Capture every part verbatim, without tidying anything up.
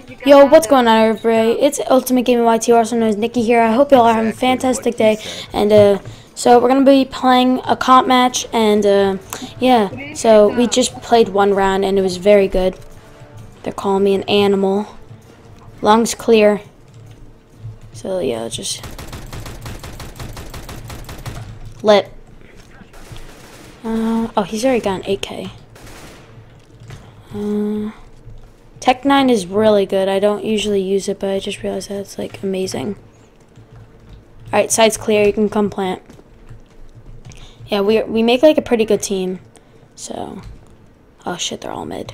Yo, what's going on, everybody? It's Ultimate Gaming Y T, also known as Nikki here. I hope y'all are having a fantastic day. And uh, so we're gonna be playing a comp match, and uh, yeah. So we just played one round, and it was very good. They're calling me an animal. Lungs clear. So yeah, just lit. Uh, oh, he's already got an eight K. Uh. Tech nine is really good. I don't usually use it, but I just realized that it's like amazing. Alright, side's clear. You can come plant. Yeah, we we make like a pretty good team. So, oh shit, they're all mid.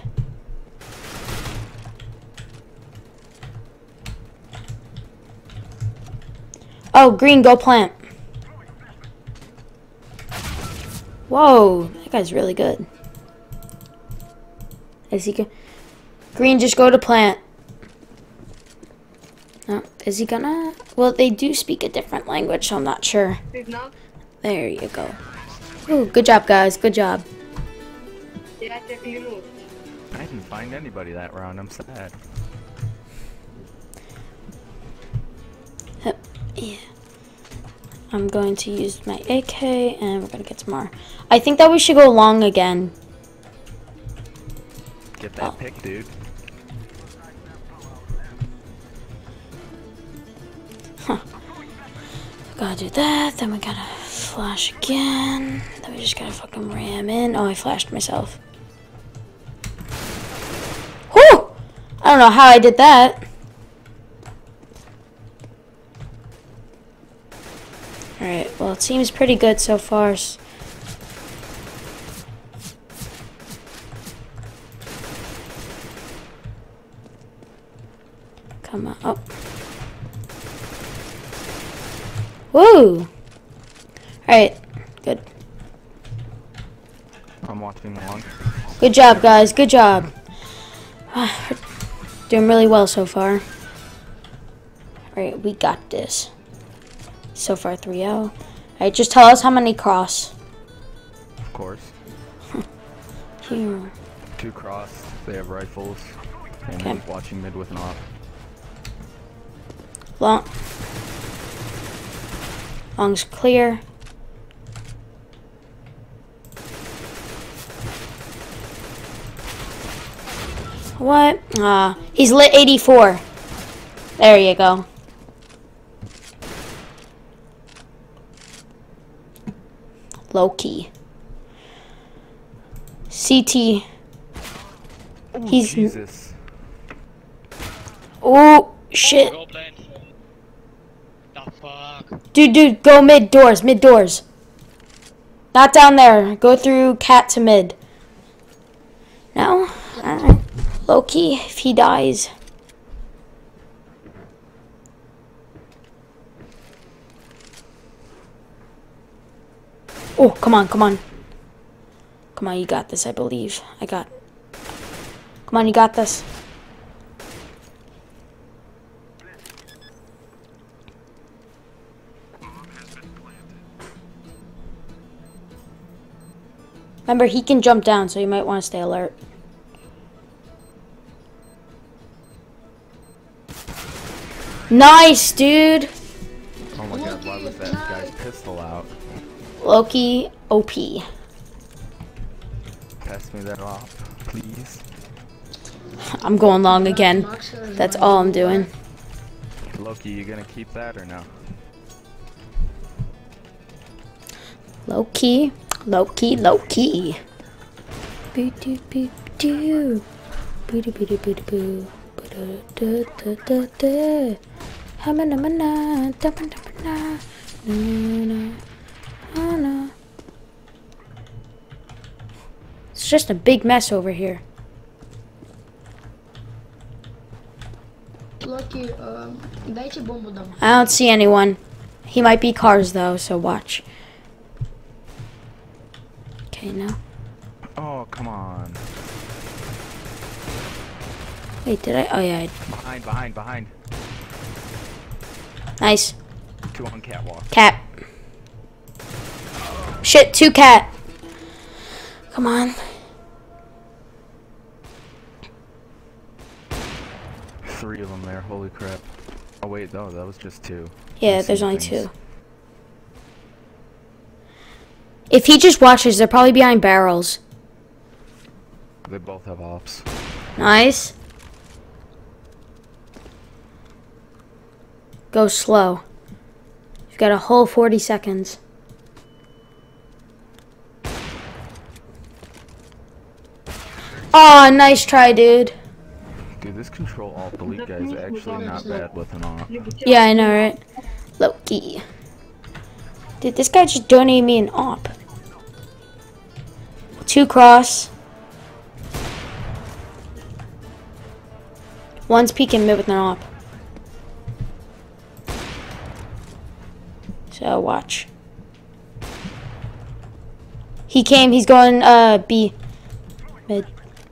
Oh, green, go plant. Whoa, that guy's really good. Is he good? Green, just go to plant. No, is he gonna? Well, they do speak a different language, so I'm not sure. There you go. Ooh, good job, guys. Good job. I didn't find anybody that round. I'm sad. Yeah. I'm going to use my A K, and we're gonna get some more. I think that we should go long again. Get that oh. pick, dude. Huh. Gotta do that, then we gotta flash again. Then we just gotta fucking ram in. Oh, I flashed myself. Whew! I don't know how I did that. Alright, well, it seems pretty good so far. Come on. Oh. Woo! Alright, good. I'm watching along. Good job, guys. Good job. Doing really well so far. Alright, we got this. So far, three oh. Alright, just tell us how many cross. Of course. Here. Two cross. They have rifles. And okay. he's watching mid with an op. Long. Long's clear. What? Ah, uh, he's lit eighty-four. There you go. Low key. C T. Oh, he's. Jesus. Oh shit. Go plant. The fuck? Dude, dude, go mid doors, mid doors. Not down there. Go through cat to mid. No? Alright. Low key, if he dies. Oh, come on, come on. Come on, you got this, I believe. I got... Come on, you got this. Remember, he can jump down, so you might want to stay alert. Nice, dude! Oh my god, why was that guy's pistol out? Loki O P. Pass me that off, please. I'm going long again. That's all I'm doing. Loki, you gonna keep that or no? Low key, low key, low key. Boo doo boo doo. Boo doo boo doo boo doo boo. Da da da da. Hamana mana. Da da da. Na na na. It's just a big mess over here. Lucky, um, dajcie bombu dam. I don't see anyone. He might be cars though, so watch. Okay, now. Oh, come on. Wait, did I? Oh yeah. I... Behind, behind, behind. Nice. Two on catwalk. Cat. Shit, two cat. Come on. three of them there. Holy crap. Oh wait, no, that was just two. Yeah, I there's see only things. two. If he just watches, they're probably behind barrels. They both have ops. Nice. Go slow. You've got a whole forty seconds. Oh, nice try, dude. Dude, this control alt delete guy is actually not bad with an op. Yeah, I know, right? Loki. Dude, this guy just donated me an op. Two cross. One's peeking mid with an op. So watch. He came, he's going uh B. Mid.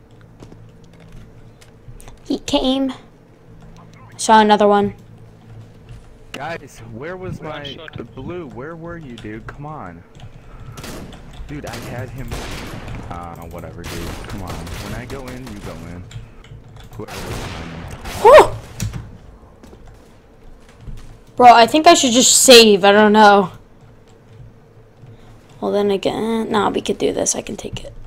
He came. Saw another one. Guys, where was One my shot. blue? Where were you, dude? Come on. Dude, I had him. Uh, whatever, dude. Come on. When I go in, you go in. Whoever was behind me. Whew! Bro, I think I should just save. I don't know. Well, then again, nah, we could do this. I can take it.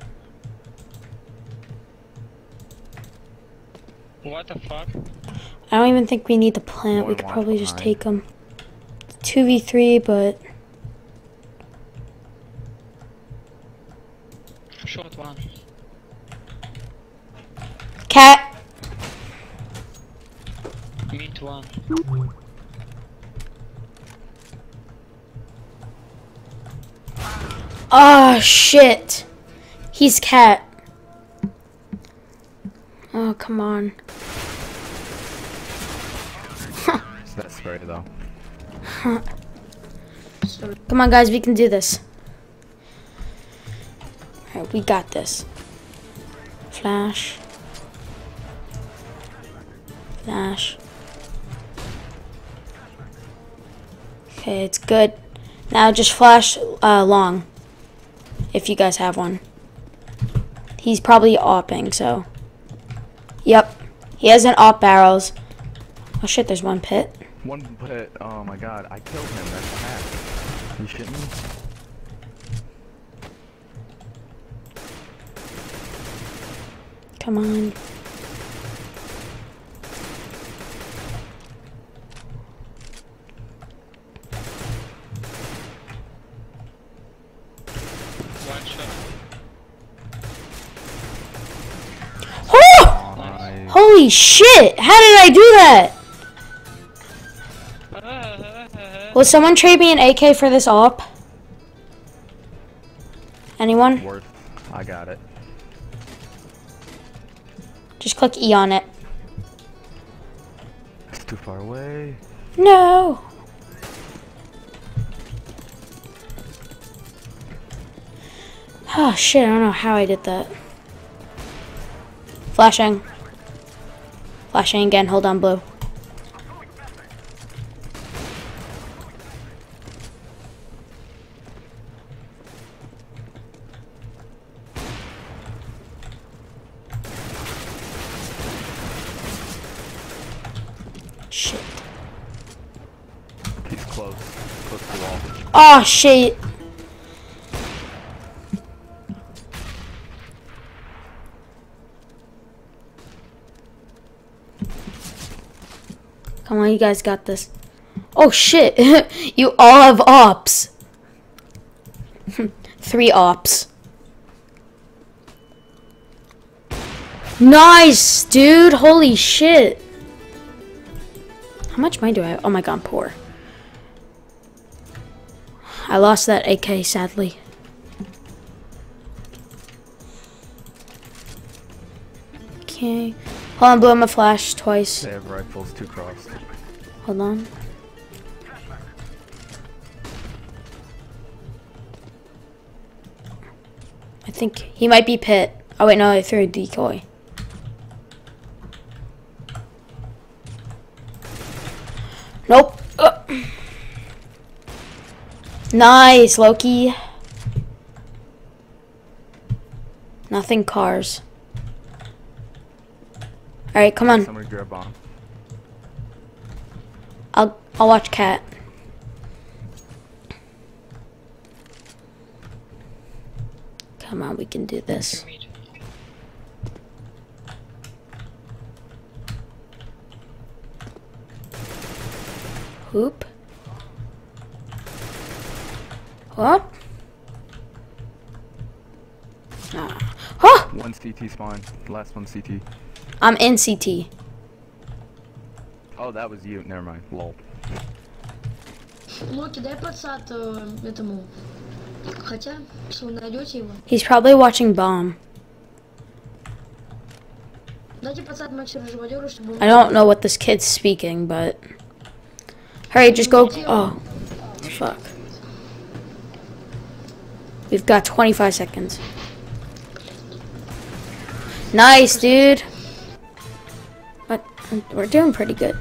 What the fuck? I don't even think we need the plant. We More could one probably just behind. take them. two v three, but Short one. cat. Mid one. Oh shit. He's cat. Oh, come on. It's that spray, though. Come on, guys, we can do this. Alright, we got this. Flash. Flash. Okay, it's good. Now just flash uh, long. If you guys have one. He's probably opping, so. Yep. He has an op barrels. Oh shit, there's one pit. One pit. Oh my god, I killed him. That's a hack. You shitting me? Come on. One shot. Oh! Nice. Holy shit! How did I do that? Will someone trade me an A K for this op? Anyone? Worth. I got it. Just click E on it. It's too far away. No! Oh shit, I don't know how I did that. Flashing. Flashing again, hold on, blue. Shit. He's close. Close to the wall. Oh shit. Come on, you guys got this. Oh shit. You all have ops. Three ops. Nice, dude. Holy shit. How much money do I have? Oh my god, I'm poor. I lost that A K, sadly. Okay. Hold on, blow my flash twice. They have rifles, two crossed. Hold on. I think he might be pit. Oh wait, no, I threw a decoy. Nope. Uh. Nice, Loki. Nothing cars. right, come on. Somebody grab bomb. I'll I'll watch Cat. Come on, we can do this. Mid. Hoop. What? Ah. Oh! One C T spawn. Last one C T. I'm in C T. Oh, that was you. Never mind. Lol. Локи, дай подсад э, этому. Хотя, что вы найдете его. He's probably watching bomb. Дайте подсад Максу живодеру, чтобы он... I don't know what this kid's speaking, but hurry, just go. Oh, fuck. We've got twenty-five seconds. Nice, dude. But we're doing pretty good.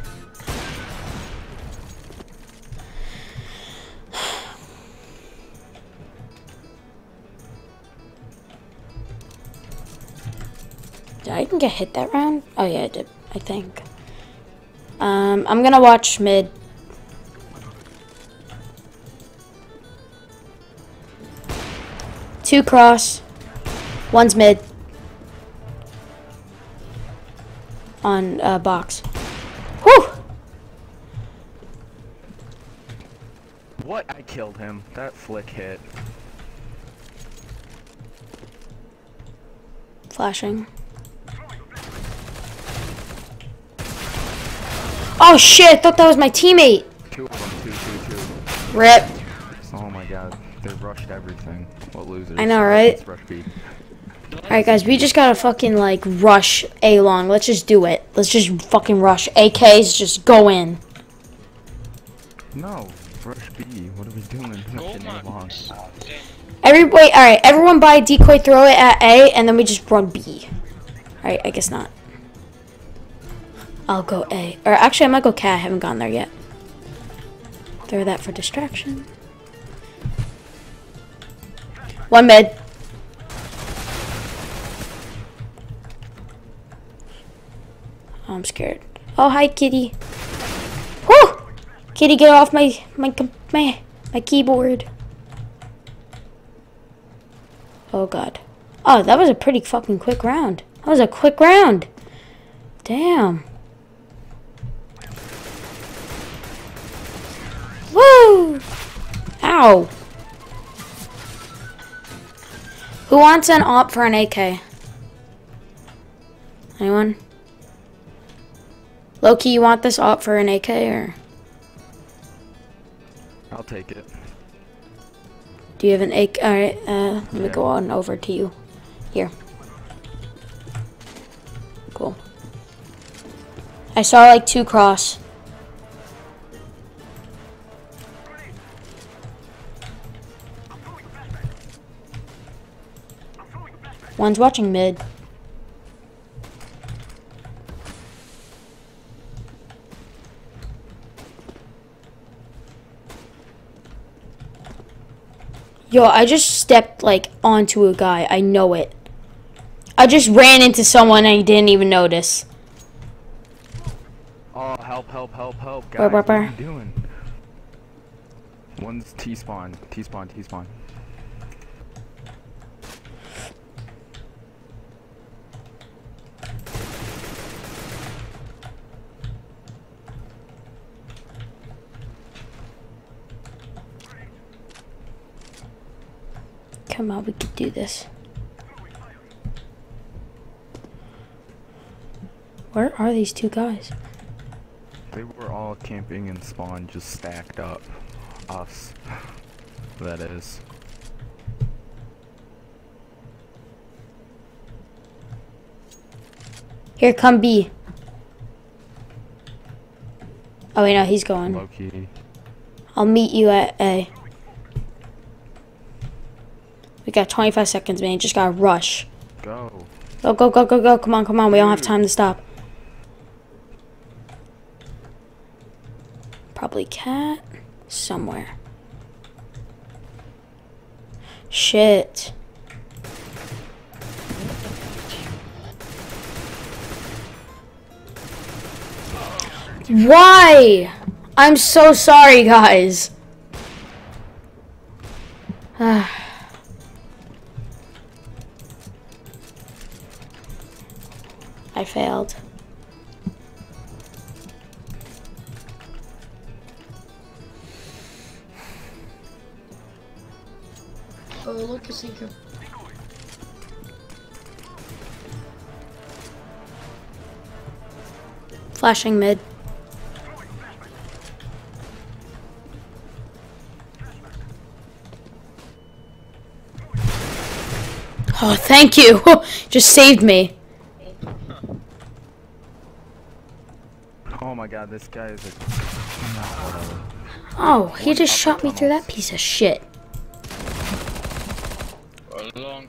Did I even get hit that round? Oh yeah, I did. I think. Um, I'm gonna watch mid. Two cross. One's mid. On uh, box. Whew! What? I killed him. That flick hit. Flashing. Oh shit! I thought that was my teammate. Two of them. Two, two, two. Rip. Oh my god. They rushed everything. What losers. I know, right? Let's rush B. Alright guys, we just gotta fucking like rush A long. Let's just do it. Let's just fucking rush. A Ks, just go in. No. Rush B. What are we doing? Go Nothing A long. Max. Damn. Every wait, alright, everyone buy a decoy, throw it at A, and then we just run B. Alright, I guess not. I'll go A. Or actually I might go cat, I haven't gone there yet. Throw that for distraction. One mid. Oh, I'm scared. Oh, hi, kitty. Whew! Kitty, get off my my com- my my keyboard. Oh god. Oh, that was a pretty fucking quick round. That was a quick round. Damn. Woo! Ow. Who wants an op for an A K? Anyone? Loki, you want this op for an A K or? I'll take it. Do you have an A K? Alright, uh, let me go on over to you. Here. Cool. I saw like two cross. One's watching mid. Yo, I just stepped like onto a guy. I know it. I just ran into someone and I didn't even notice. Oh, help, help, help, help. Guys, Burr, burr, what are burr. you doing? One's T-spawn. T-spawn, T-spawn. Come on, we could do this. Where are these two guys? They were all camping in spawn, just stacked up. Us. That is. Here, come B. Oh wait, no, he's going. Low-key. I'll meet you at A. We got twenty-five seconds, man. You just gotta rush. Go. Go, go, go, go, go. Come on, come on. We don't have time to stop. Probably cat. Somewhere. Shit. Why? I'm so sorry, guys. I failed. Oh, look, a secret. Flashing mid. Oh, thank you. Just saved me. Oh my god, this guy is a... Oh, he just shot me through that piece of shit. Long.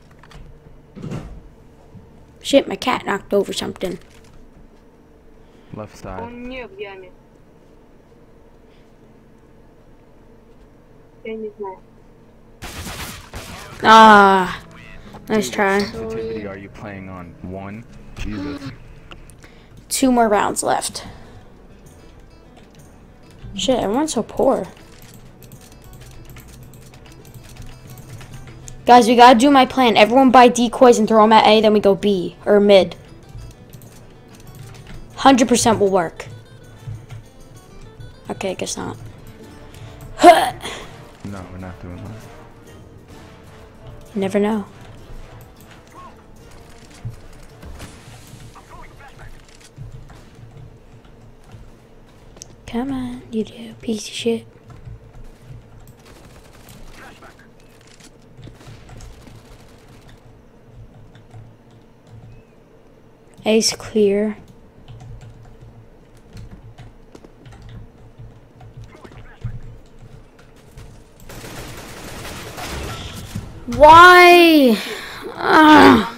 Shit, my cat knocked over something. Left side. Он не в яме. Я не знаю. Ah, nice try. Sensitivity are you playing on? One? Jesus. Two more rounds left. Shit, everyone's so poor. Guys, we gotta do my plan. Everyone buy decoys and throw them at A, then we go B, or mid. one hundred percent will work. Okay, guess not. No, we're not doing that. You never know. Come on, you do, piece of shit. Ace clear. Why? Ah.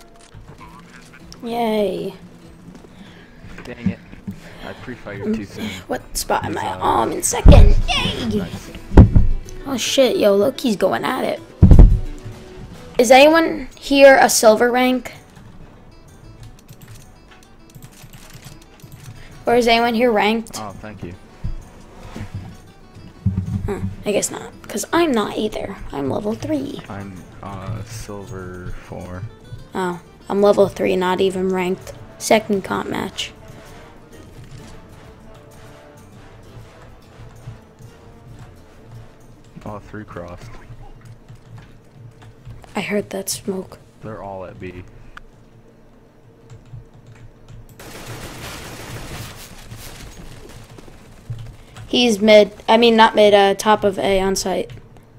Yay. Dang it. I pre-fired too soon. What spot am I? Oh, I'm in second. Yay! Oh shit, yo, Loki's going at it. Is anyone here a silver rank? Or is anyone here ranked? Oh, thank you. Huh, I guess not, because I'm not either. I'm level three. I'm uh, silver four. Oh, I'm level three, not even ranked. Second comp match. All three crossed. I heard that smoke. They're all at B. He's mid. I mean, not mid, uh, top of A on site.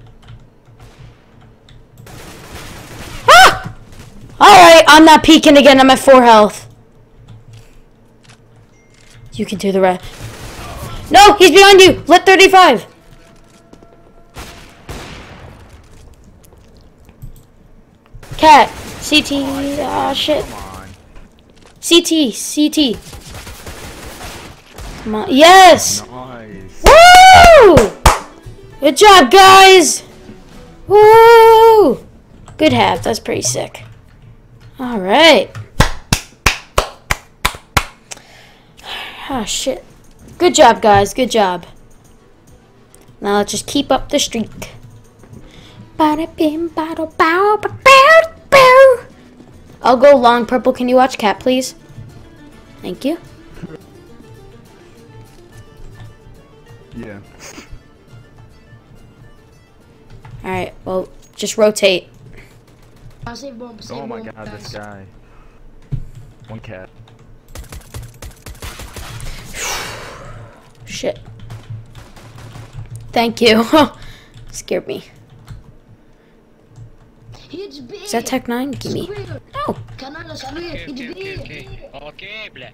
Ah! Alright, I'm not peeking again. I'm at four health. You can do the rest. No, he's behind you. Lit thirty-five. Cat. C T. Ah, shit. Come on. C T. C T. Come on. Yes! Nice. Woo! Good job, guys! Woo! Good half. That's pretty sick. All right. Oh, shit. Good job, guys. Good job. Now let's just keep up the streak. Bada bim, bada bow, ba bow, bow. I'll go long purple. Can you watch Cat, please? Thank you. Yeah. All right. Well, just rotate. I'll save bomb, save Oh my bomb, god, this guys. guy. One cat. Shit. Thank you. Scared me. It's B. Is that Tech nine? Give me. Square. No. Канала Square, Окей, it's окей, окей, B. окей. Окей, бля.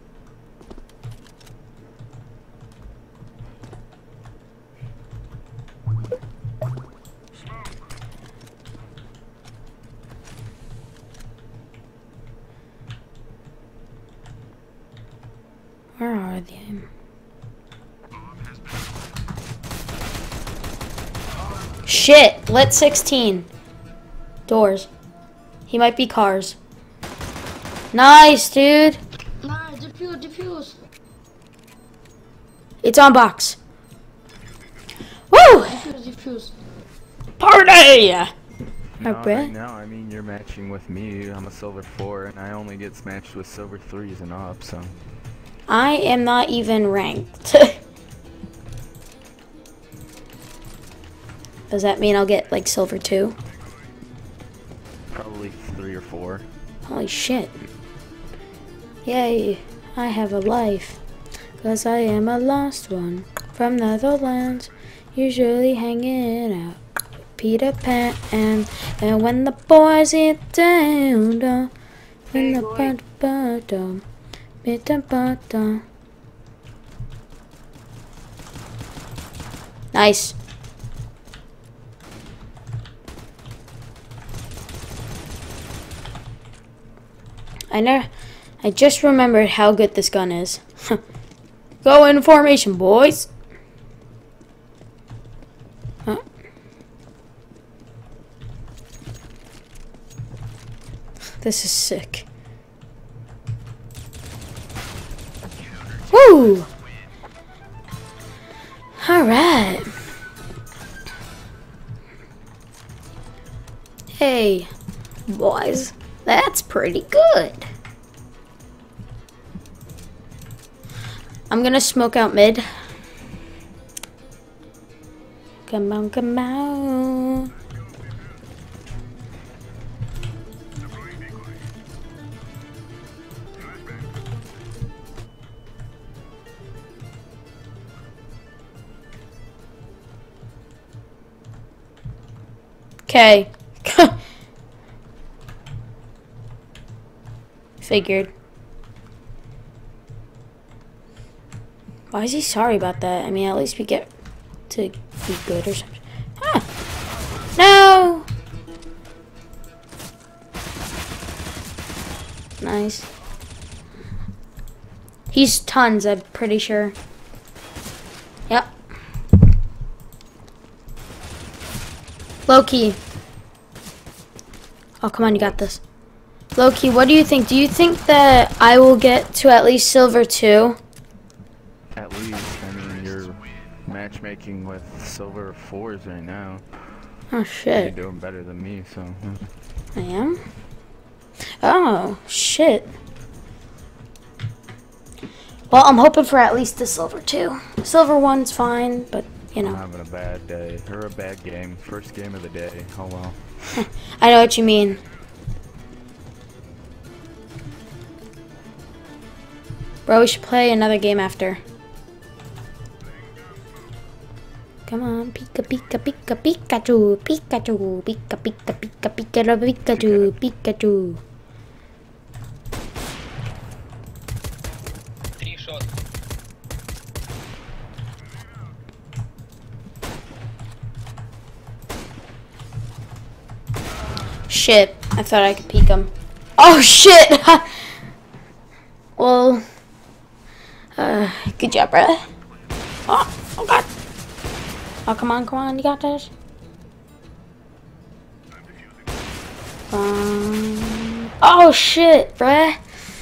Where are they? Shit. Lit sixteen. Doors. He might be cars. Nice, dude. Nice, defuse, defuse. It's on box. Woo! Defuse, defuse. Party! No, Alright. right now, I mean, you're matching with me. I'm a silver four, and I only get matched with silver threes and up, so. I am not even ranked. Does that mean I'll get like silver two? Probably three or four. Holy shit. Yay, I have a life. Cause I am a lost one from Netherlands, usually hanging out with Peter Pan. And when the boys get down, down in the bottom, bottom, bottom, bottom. Nice. I know. I just remembered how good this gun is. Go in formation, boys. Huh. This is sick. Woo! All right. Hey, boys. That's pretty good. I'm gonna smoke out mid. Come on, come on. Okay. Figured. Why is he sorry about that? I mean, at least we get to be good or something. Ah! No! Nice. He's tons, I'm pretty sure. Yep. Loki. Oh, come on, you got this. Loki, what do you think? Do you think that I will get to at least silver two? At least, I mean, you're matchmaking with silver fours right now. Oh, You're shit. doing better than me, so. hmm. I am? Oh, shit. Well, I'm hoping for at least the silver two. Silver one's fine, but, you I'm know. having a bad day, or a bad game. First game of the day. Oh well. I know what you mean. Bro, we should play another game after. Come on, Pika Pika Pika Pikachu, Pikachu, Pika Pika Pika Pika Pikachu, Pikachu. Three shot. Shit, I thought I could peek him. Oh shit! Well, uh, good job, brother. Oh, oh god. Oh, come on, come on, you got this. Um, oh shit, bruh.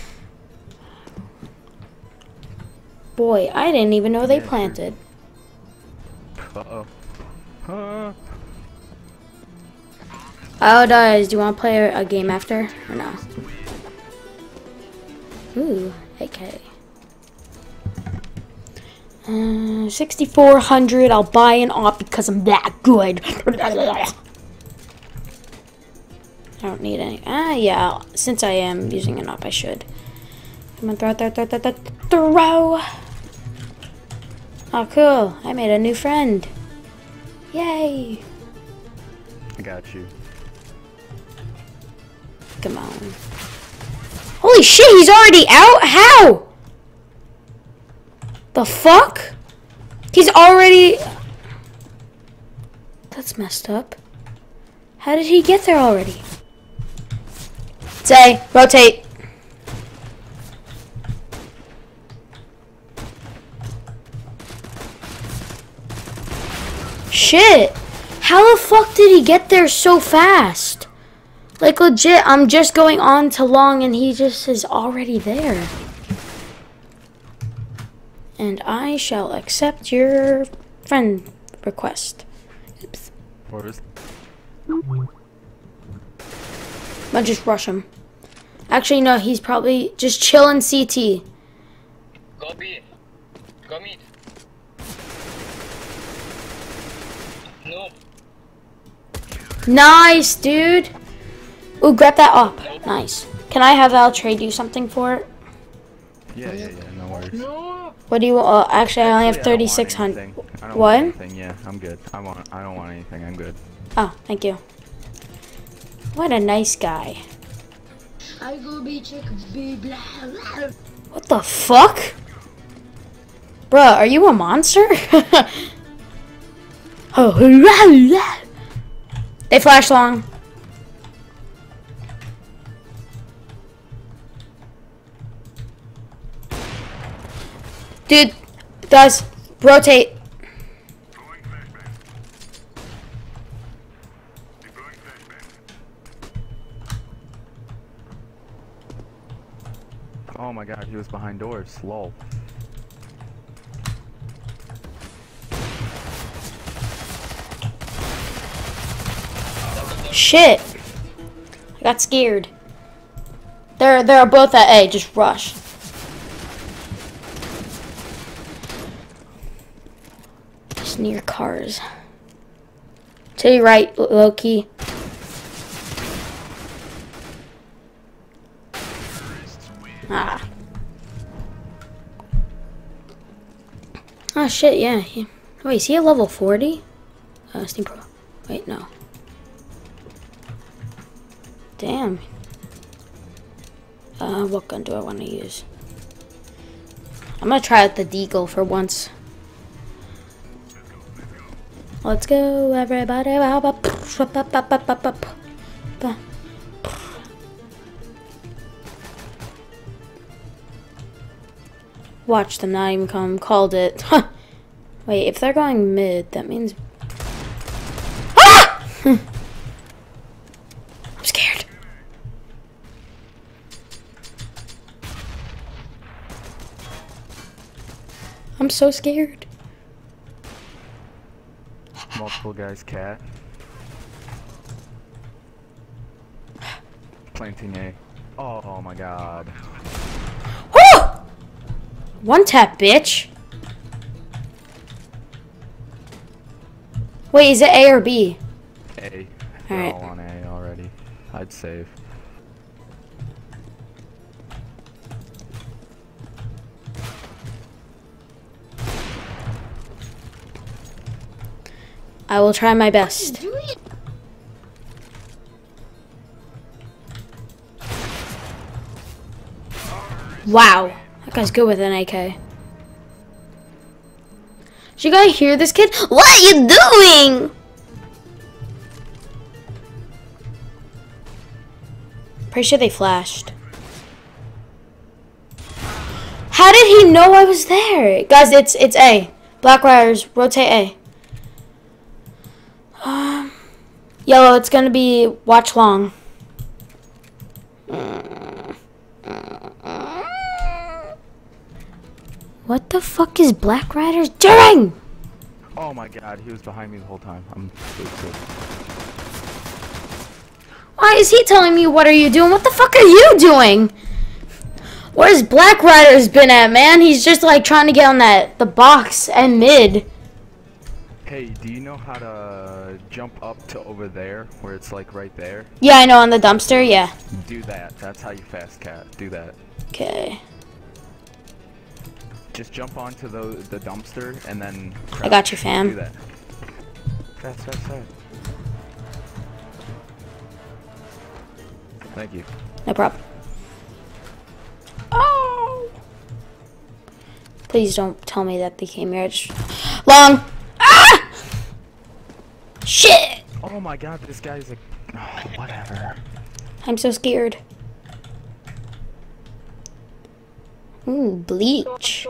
Boy, I didn't even know they Yeah, sure. planted. Uh-oh. Huh? Oh, does, do you want to play a, a game after, or no? Ooh, A K. Uh, sixty-four hundred, I'll buy an op because I'm that good. I don't need any. Ah, yeah, since I am using an op, I should. Come on, throw, throw, throw, throw, throw, throw. Oh, cool. I made a new friend. Yay. I got you. Come on. Holy shit, he's already out? How? The fuck? He's already... That's messed up. How did he get there already? Say, rotate. Shit. How the fuck did he get there so fast? Like, legit, I'm just going on to long and he just is already there. And I shall accept your friend request. Oops. Where's I'm gonna just rush him. Actually, no, he's probably just chilling C T. Go B. Go mid. No. Nice, dude. Ooh, grab that up. Nice. Can I have Al trade you something for it? Yeah, yeah, yeah. No worries. No. What do you? Uh, actually, I only have Actually, I don't want thirty-six hundred. anything. I don't What? want anything. Yeah, I'm good. I want. I don't want anything. I'm good. Oh, thank you. What a nice guy. I go be check be blah blah. What the fuck? Bruh, are you a monster? Oh, they flash long. Dude, guys, rotate. Oh my god, he was behind doors. Lol. Shit. I got scared. They're they're both at A, just rush. Just near cars. To your right, Loki. Ah. Oh shit, yeah. He, wait, is he at level forty? Uh, Steam Pro. Wait, no. Damn. Uh, what gun do I want to use? I'm gonna try out the Deagle for once. Let's go, everybody. Watch them not even come. Called it. Wait, if they're going mid, that means... Ah! I'm scared. I'm so scared. Multiple guys, cat. Planting A. Oh, oh my god. Woo! One tap, bitch. Wait, is it A or B? A. All They're right. all on A already. I'd save. I will try my best. Do it. Wow, that guy's good with an A K. Did you guys hear this kid? What are you doing? Pretty sure they flashed. How did he know I was there? Guys, it's it's A. Black Riders, rotate A. Um, yellow, it's gonna be watch long. What the fuck is Black Riders doing? Oh my god, he was behind me the whole time. I'm so sick. Why is he telling me what are you doing? What the fuck are you doing? Where's Black Riders been at, man? He's just like trying to get on that the box and mid. Hey, do you know how to jump up to over there, where it's like right there? Yeah, I know, on the dumpster, yeah. Do that. That's how you fast cat. Do that. Okay. Just jump onto the the dumpster and then. I got you, fam. Do that. Fast, fast, fast. Thank you. No problem. Oh! Please don't tell me that they came here. Just... Long! Ah! Shit! Oh my god, this guy's like. Oh, whatever. I'm so scared. Ooh, bleach.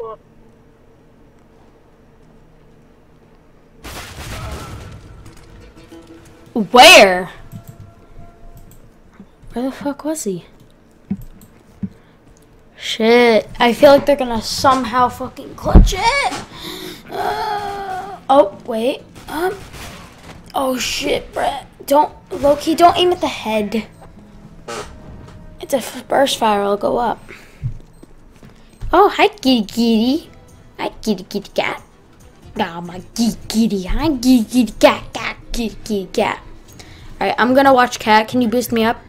Where? Where the fuck was he? shit. I feel like they're gonna somehow fucking clutch it. Uh, oh, wait. Um. Oh shit, Brett. Don't, Loki, don't aim at the head. It's a burst fire, it'll go up. Oh, hi, kitty kitty. Hi, kitty kitty cat. Oh, my kitty kitty. Hi, kitty kitty cat, cat, kitty kitty cat. Alright, I'm gonna watch cat. Can you boost me up?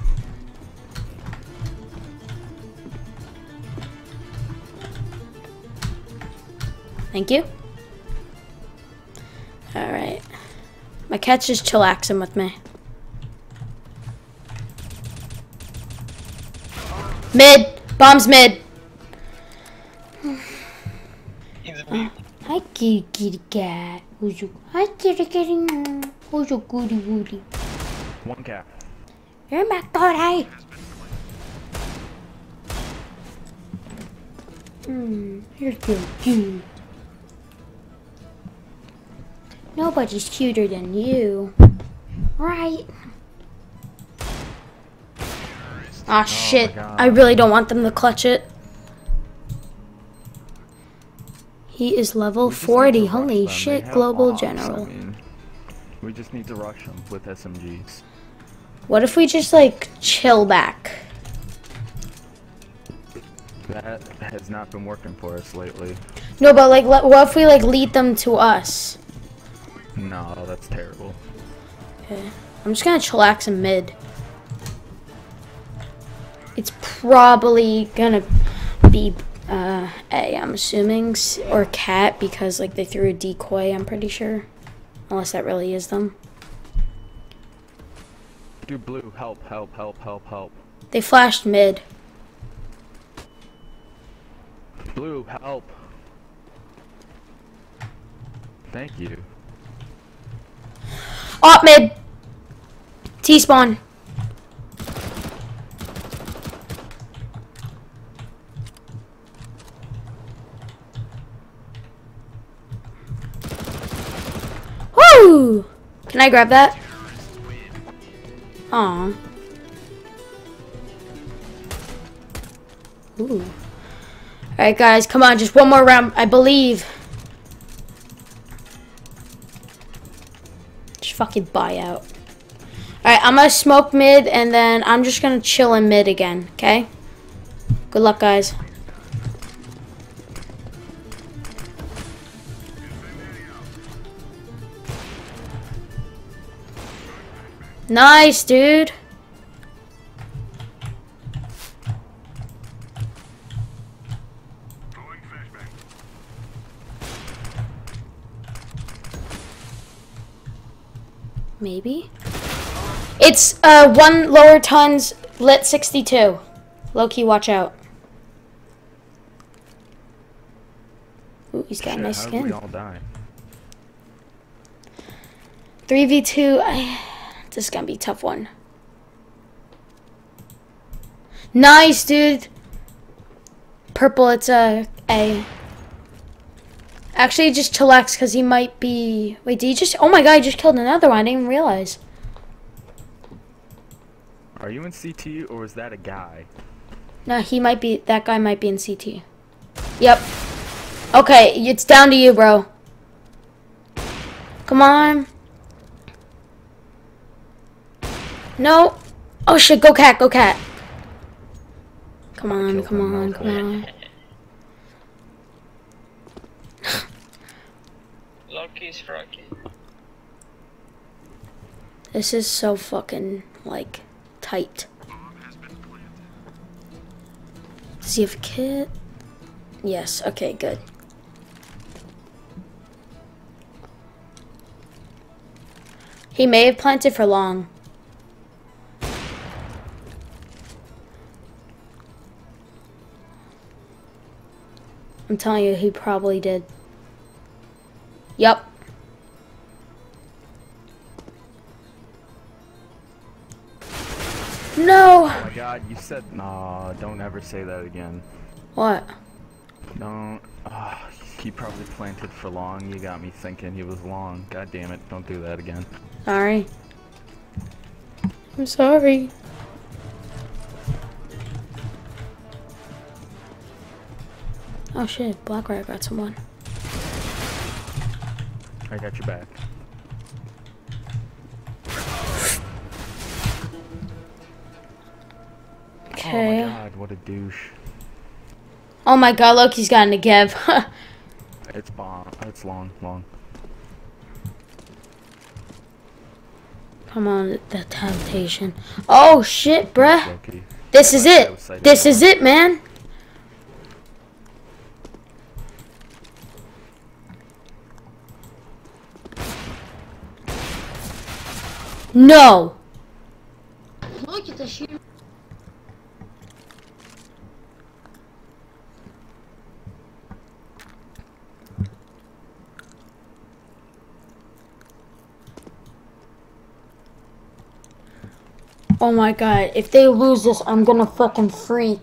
Thank you. Alright. My cat's just chillaxing with me. Mid! Bomb's mid! Oh. Hi, kitty kitty cat. Who's you? Hi, kitty kitty. Who's your goody woody? One cat. You're my god, Hmm, you're so cute. Nobody's cuter than you. Right? Aw, oh, shit. I really don't want them to clutch it. He is level forty. Holy shit, global general. I mean, we just need to rush them with S M Gs. What if we just, like, chill back? That has not been working for us lately. No, but, like, let, what if we, like, lead them to us? No, that's terrible. Okay. I'm just gonna chillax in mid. It's probably gonna be uh, A, I'm assuming, or cat, because like they threw a decoy, I'm pretty sure. Unless that really is them. Dude, blue, help, help, help, help, help. They flashed mid. Blue, help. Thank you. Op mid! T-spawn. Woo! Can I grab that? Aw. Ooh. Alright guys, come on, just one more round, I believe. Just fucking buy out. Alright, I'm gonna smoke mid and then I'm just gonna chill in mid again, okay? Good luck, guys. Nice, dude. Maybe. It's uh one lower tons lit sixty-two. Low key, watch out. Ooh, he's got Shit, a nice how skin. did we all die? three v two. I, this is gonna be a tough one. Nice, dude. Purple, it's a A. Actually, just chillax because he might be. Wait, did he just? Oh my god, he just killed another one. I didn't even realize. Are you in C T or is that a guy? No, he might be. That guy might be in C T. Yep. Okay, it's down to you, bro. Come on. No. Oh shit, go cat, go cat. Come on, come on, come on. Lucky's Rocky. This is so fucking, like, tight. Does he have a kit? Yes, okay, good. He may have planted for long. I'm telling you, he probably did. Yup. No! Oh my god, you said, nah, don't ever say that again. What? Don't, uh, he probably planted for long, you got me thinking he was long. God damn it, don't do that again. Sorry. I'm sorry. Oh shit, Black Rat got someone. I got your back. Okay. Oh my god, what a douche. Oh my god, Loki's got a Negev. It's bomb. It's long, long. Come on, the temptation. Oh shit, bruh. Loki. This is it. This is it, man. No. Look at the shit. Oh my god, if they lose this, I'm gonna fucking freak.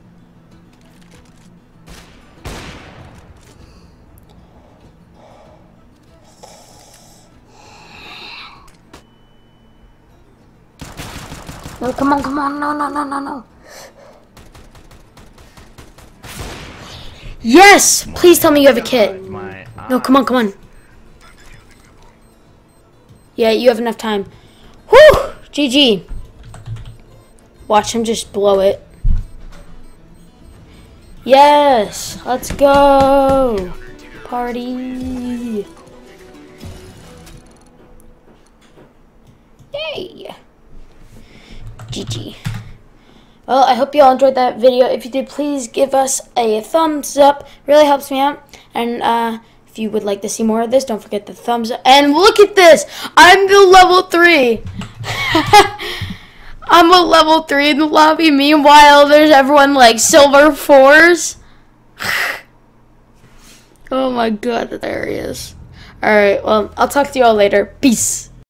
No, come on, come on, no, no, no, no, no. Yes! Please tell me you have a kit. My No, come on, come on. Yeah, you have enough time. Whew! G G. Watch him just blow it. Yes! Let's go! Party! Yay! G G. Well, I hope you all enjoyed that video. If you did, please give us a thumbs up. Really helps me out. And uh, if you would like to see more of this, don't forget the thumbs up. And look at this! I'm the level three! I'm a level three in the lobby. Meanwhile, there's everyone like silver fours. Oh my god, there he is. Alright, well, I'll talk to you all later. Peace.